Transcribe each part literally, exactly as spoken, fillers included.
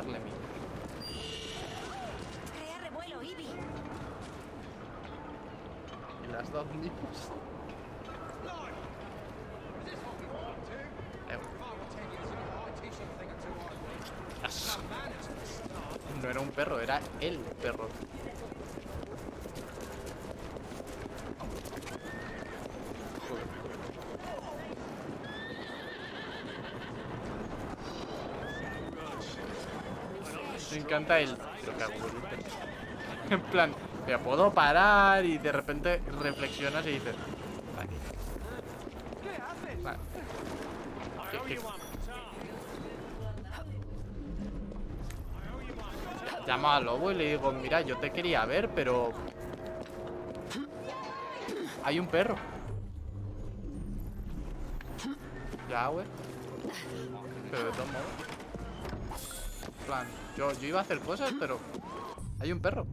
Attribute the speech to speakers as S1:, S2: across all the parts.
S1: darle miedo.
S2: Crea revuelo, Ivy.
S1: Y las dos nippos. No era un perro, era el perro. Joder. Me encanta el... Pero qué aburrido. En plan, me puedo parar y de repente reflexionas y dices... Vale. Vale. ¿Qué, qué? Llamo al lobo y le digo, mira, yo te quería ver, pero... Hay un perro. Ya, güey. Pero de todos modos. En plan, yo, yo iba a hacer cosas, pero... Hay un perro.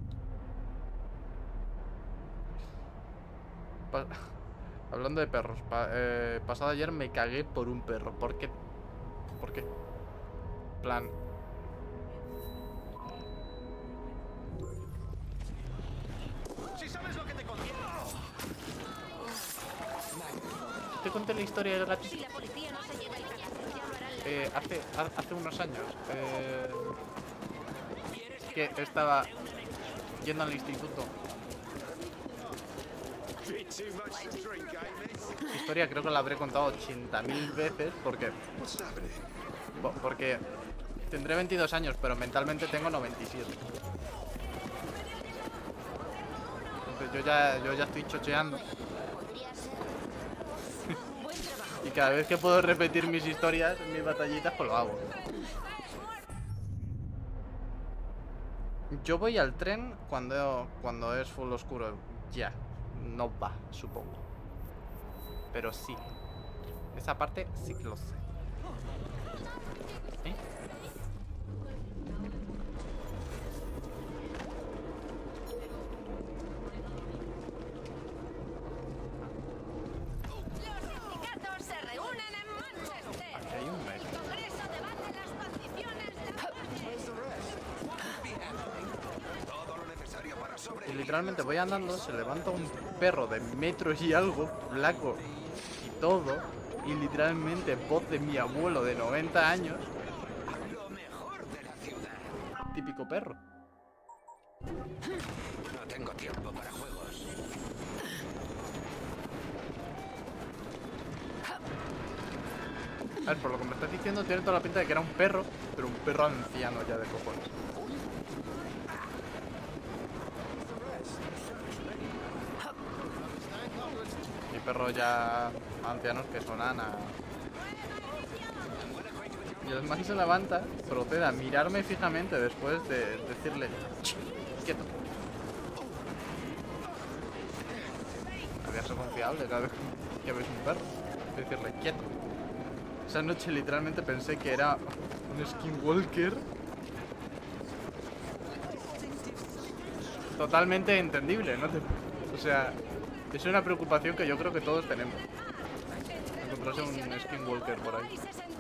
S1: Pa Hablando de perros. Pa eh, pasado ayer me cagué por un perro. ¿Por qué? ¿Por qué? En plan... Te conté la historia del gatito.
S2: Si la policía no se lleva el cadáver, ya lo harán.
S1: Eh, hace, hace unos años eh, que estaba yendo al instituto. Historia creo que la habré contado ochenta mil veces porque porque tendré veintidós años, pero mentalmente tengo noventa y siete. Entonces yo ya, yo ya estoy chocheando. Y cada vez que puedo repetir mis historias, mis batallitas, pues lo hago. Yo voy al tren cuando, cuando es full oscuro. Ya, no va, supongo. Pero sí. Esa parte sí que lo sé. ¿Eh? Aquí hay un mes. Y literalmente voy andando, se levanta un perro de metro y algo, blanco y todo, y literalmente voz de mi abuelo de noventa años. Típico perro.
S3: No tengo tiempo para juegos.
S1: A ver, por lo que me estás diciendo, tiene toda la pinta de que era un perro, pero un perro anciano ya de cojones. Y perros ya ancianos que sonan a... Y el man se levanta, procede a mirarme fijamente después de decirle... Quieto. Había sido confiable cada vez que ves un perro. Decirle quieto. Esa noche literalmente pensé que era un skinwalker. Totalmente entendible, ¿no? O sea, es una preocupación que yo creo que todos tenemos. Encontrarse un skinwalker por ahí.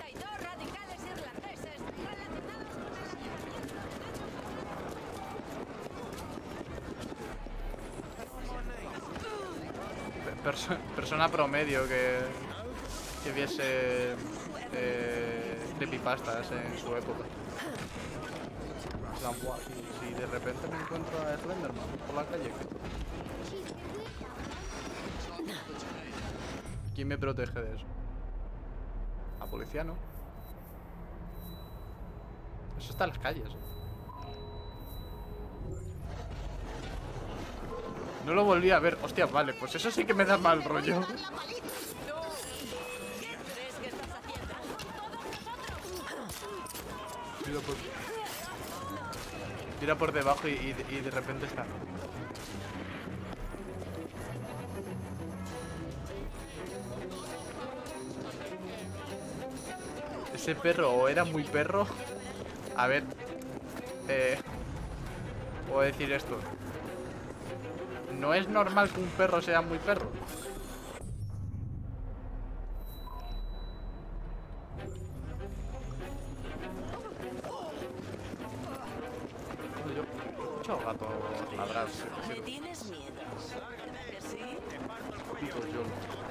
S1: Perso persona promedio que, que viese eh, creepypastas en su época. Si, si de repente me encuentro a Slenderman por la calle, ¿quién me protege de eso? ¿La policía no? Eso está en las calles. No lo volví a ver. Hostia, vale, pues eso sí que me da mal rollo. Mira por, mira por debajo y, y, y de repente está. Ese perro o era muy perro. A ver. Eh, puedo decir esto. No es normal que un perro sea muy perro. o gato ladrar? Sí,
S4: Me
S1: sí.
S4: tienes miedo, ¿verdad que sí?
S1: Pico yo.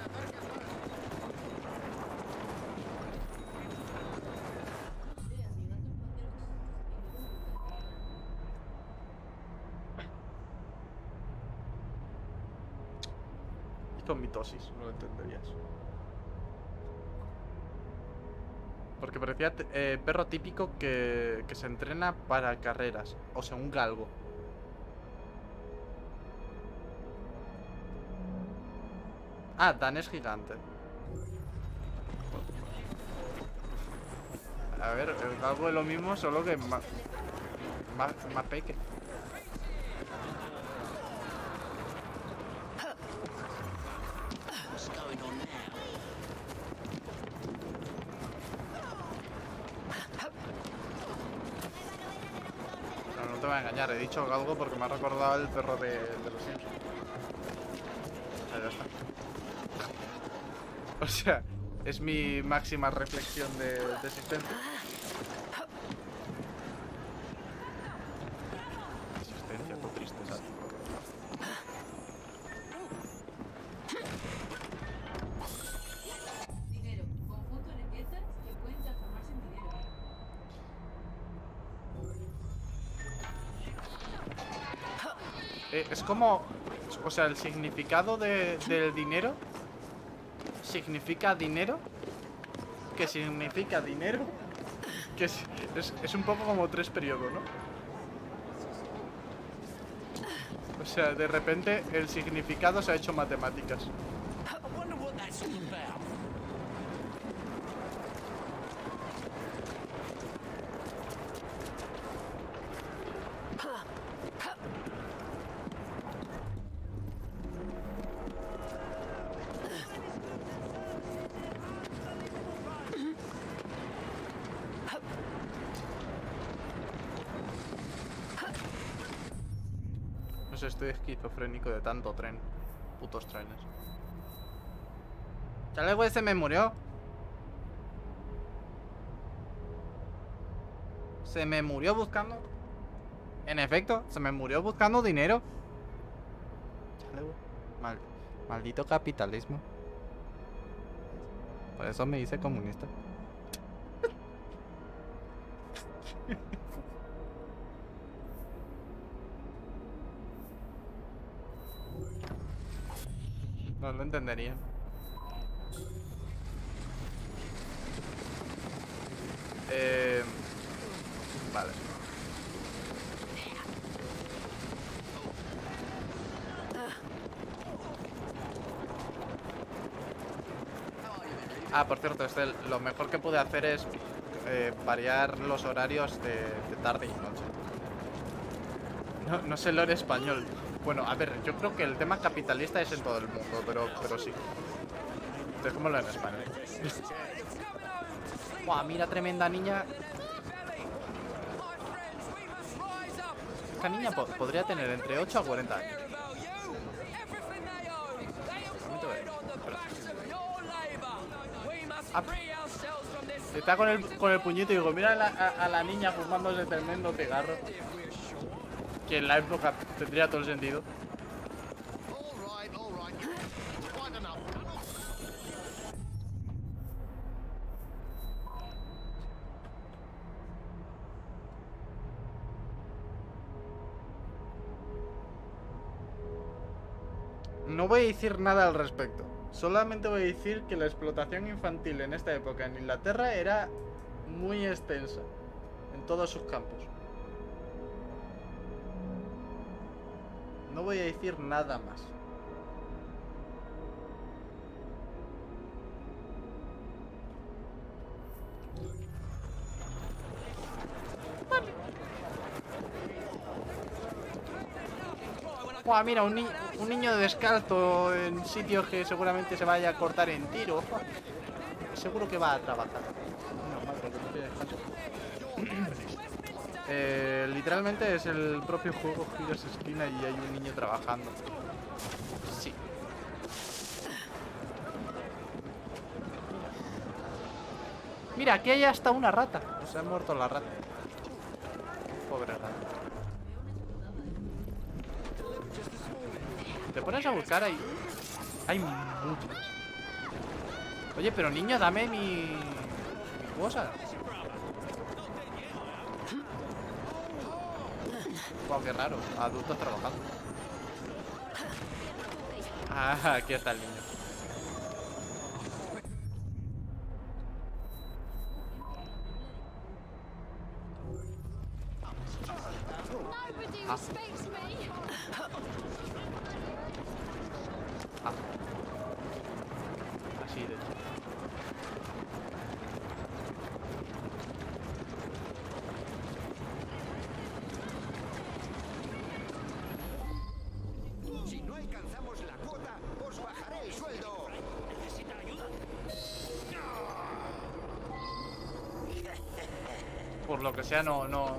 S1: Hizo mitosis, no lo entenderías. Porque parecía eh, perro típico que, que se entrena para carreras. O sea, un galgo. Ah, danés gigante. A ver, el galgo es lo mismo, solo que más, más, más peque.
S3: What's going on now?
S1: No, no te voy a engañar, he dicho galgo porque me ha recordado el perro de, de los Simpsons. O sea, ya está. O sea, es mi máxima reflexión de, de existencia. Existencia, tu tristeza.
S5: Dinero. Conjunto de piezas que pueden transformarse en dinero.
S1: Eh, es como... O sea, el significado de, del dinero significa dinero, que significa dinero, que es, es, es un poco como tres periodos, ¿no? O sea, de repente el significado se ha hecho matemáticas.
S3: I wonder what that's all about.
S1: No sé, estoy esquizofrénico de tanto tren. Putos trenes. Chaleco ese me murió. Se me murió buscando. En efecto, se me murió buscando dinero. Chaleco. Mal, maldito capitalismo. Por eso me hice comunista. No lo entendería. Eh, vale. Ah, por cierto, este, lo mejor que pude hacer es eh, variar los horarios de, de tarde y noche. No, no sé lore español. Bueno, a ver, yo creo que el tema capitalista es en todo el mundo, pero, pero sí. Dejémoslo en español. Buah, mira, tremenda niña. Esta niña po podría tener entre ocho a cuarenta años. Ah, está con el, con el puñito y digo, mira a la, a, a la niña fumándose tremendo cigarro. Que en la época tendría todo el sentido.
S3: All right, all right. Quite enough.
S1: No voy a decir nada al respecto. Solamente voy a decir que la explotación infantil en esta época en Inglaterra era muy extensa. En todos sus campos. No voy a decir nada más. Buah, mira, un, ni un niño descalzo en sitios que seguramente se vaya a cortar en tiro. Seguro que va a trabajar. No, madre, que no tiene descanso. eh, literalmente es el propio juego, giras esquina y hay un niño trabajando. Sí. Mira, aquí hay hasta una rata. Se ha muerto la rata. Pobre rata. pones a buscar hay... Hay muchos. Oye, pero niño, dame mi... mi cosa. Wow, qué raro. Adultos trabajando. Ah, aquí está el niño. Ah. Ah. Así de hecho.
S3: Si no alcanzamos la cuota, os bajaré el sueldo.
S4: ¿Necesita ayuda?
S1: Por lo que sea, no, no.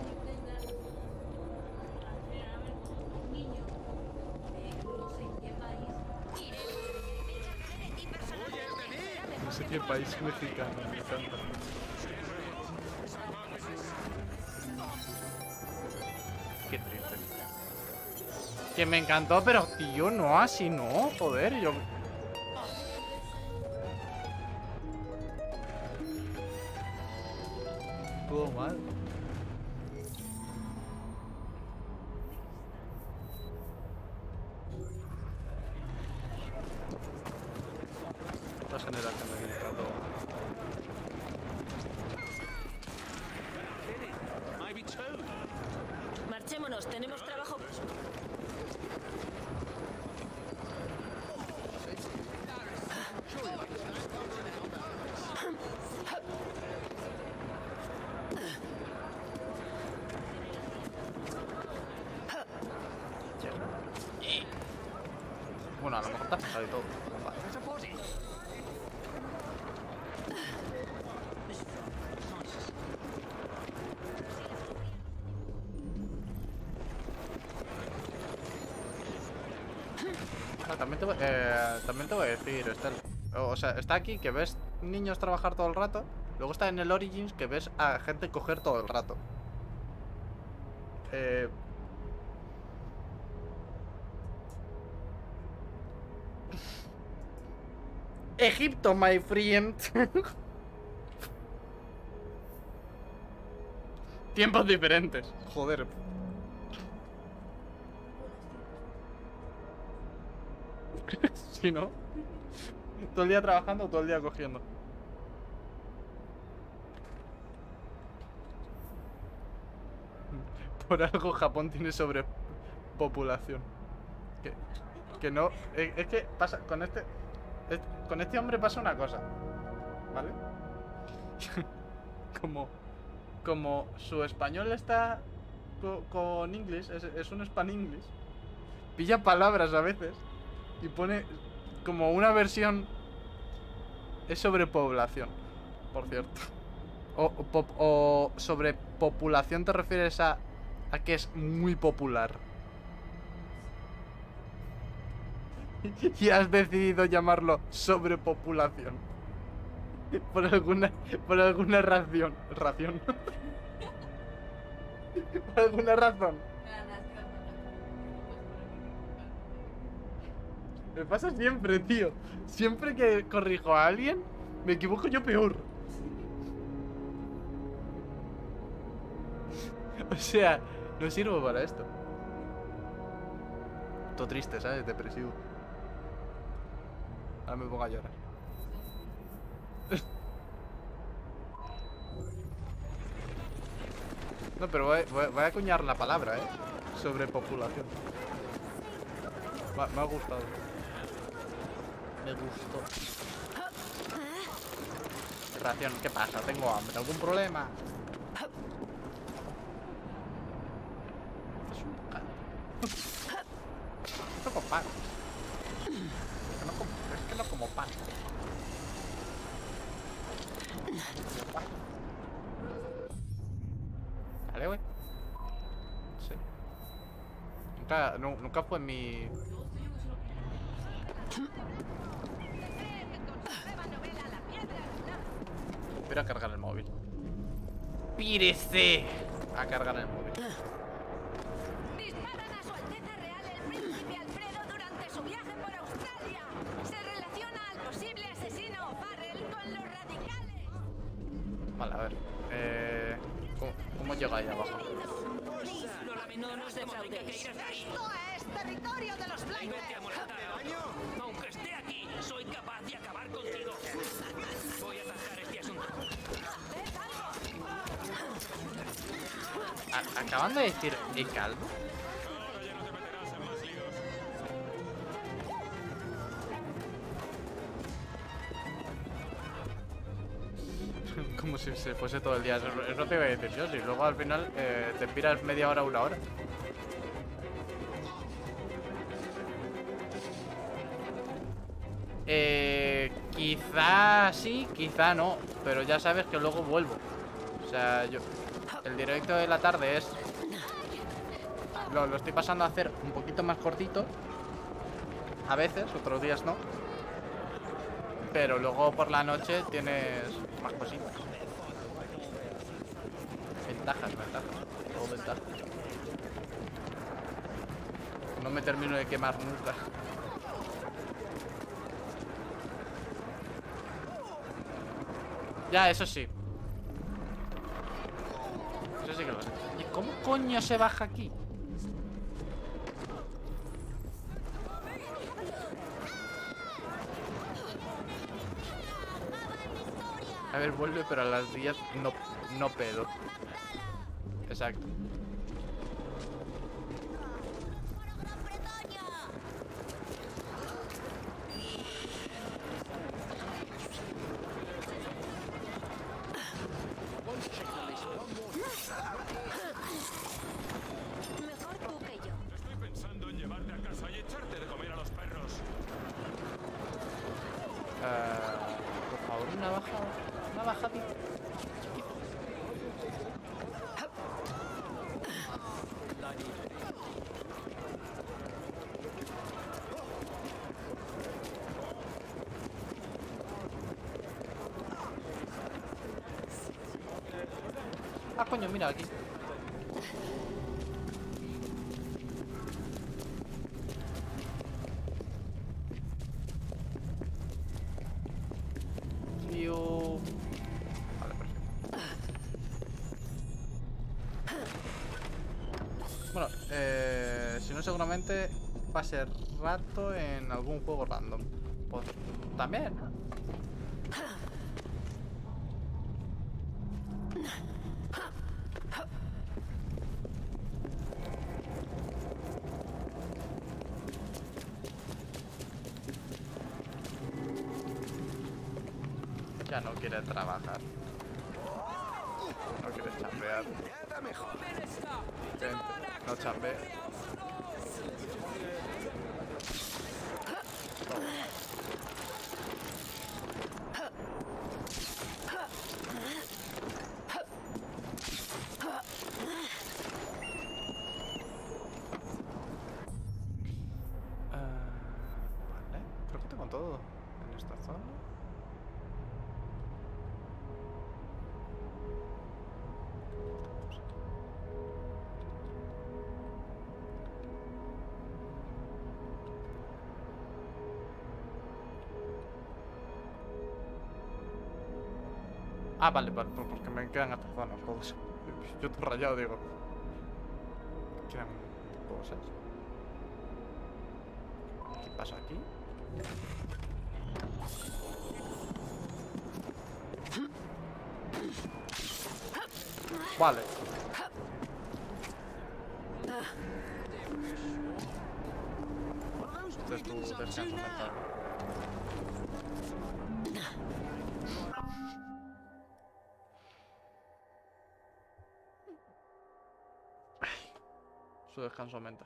S5: Un niño de no sé en qué país.
S1: No sé qué país mexicano, me encanta. Qué triste. Que me encantó, pero tío, no así, no, joder, yo... Todo mal. Esta generación de aquí está todo.
S4: Maybe two.
S6: Marchémonos, tenemos trabajo.
S1: Bueno, a lo mejor te has pasado y todo. Vale. Ah, también, te voy, eh, también te voy a decir, Estel. O sea, está aquí que ves niños trabajar todo el rato. Luego está en el Origins que ves a gente coger todo el rato. Eh... Egipto, my friend. Tiempos diferentes. Joder. Si no. Todo el día trabajando, todo el día cogiendo. Por algo Japón tiene sobrepopulación. Que, que no. Es, es que pasa. Con este. Es, con este hombre pasa una cosa. ¿Vale? Como. Como su español está co, con inglés, es, es un span English. Pilla palabras a veces. Y pone como una versión. Es sobrepoblación, por cierto. O, o, pop, o sobrepopulación te refieres a, a que es muy popular. Y has decidido llamarlo sobrepopulación. Por alguna. Por alguna razón. Ración. Por alguna razón. Me pasa siempre, tío. Siempre que corrijo a alguien, me equivoco yo peor. O sea, no sirvo para esto. Todo triste, ¿sabes? Depresivo. Ahora me pongo a llorar. No, pero voy, voy, voy a acuñar la palabra, ¿eh? Sobrepopulación. Me, me ha gustado. Me gustó. Ración, ¿qué pasa? Tengo hambre. ¿Algún problema? Es un bocado. No como pan. Es que no como, es que no como pan. Como pan. Vale, güey. Sí. Nunca, no, nunca fue mi... Voy a cargar el móvil. ¡Pírese! A cargar el móvil.
S2: Disparan a su Alteza Real el Príncipe Alfredo durante de su viaje por Australia. Se relaciona al posible asesino Farrell con los radicales.
S1: Vale, a ver. Eh, ¿cómo, cómo llega ahí abajo?
S6: No, la- no nos defraudéis.
S2: Esto es territorio de los
S4: Vete a
S2: Blinders.
S4: molestar a otro. Aunque esté aquí, soy capaz de acabar contigo. Voy a zanjar este asunto.
S1: A- ¿Acaban de decir ¿y calvo? Como si se fuese todo el día. Eso, eso te iba a decir yo. Si luego al final eh, te piras media hora, una hora. Eh, quizá sí, quizá no. Pero ya sabes que luego vuelvo. O sea, yo... El directo de la tarde es... Lo, lo estoy pasando a hacer un poquito más cortito. A veces, otros días no. Pero luego por la noche tienes más cositas. Ventajas, ventajas. Todo ventajas. No me termino de quemar nunca. Ya, eso sí. Eso sí que lo sé. ¿Y cómo coño se baja aquí? A ver, vuelve, pero a las diez no, no pedo. Exacto.
S2: Mejor tú que yo.
S4: Estoy pensando en llevarte a casa y echarte de comer a los perros.
S1: Eh, por favor, una bajada. Una bajadita. Ah, coño, mira aquí. Tío. Vale, perfecto. Bueno, eh, si no seguramente pase rato en algún juego random. Pues también. Ya no quiere trabajar. No quiere chambear. Vente, no chambe. Ah, vale, creo que tengo todo en esta zona. Ah, vale, vale, pues porque me quedan estas zonas todos. Yo estoy rayado, digo. Quedan cosas. ¿Qué pasa aquí? Vale. Este es tu descanso mental. Su descanso mental.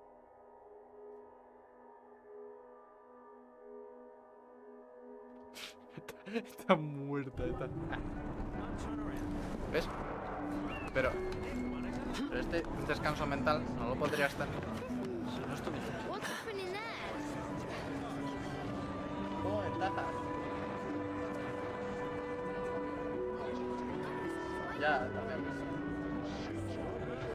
S1: está, está muerta, está. ¿Ves? Pero, pero este descanso mental no lo podrías tener si no estuviera.
S2: What's happening there?
S1: Oh, ventaja. Ya, también.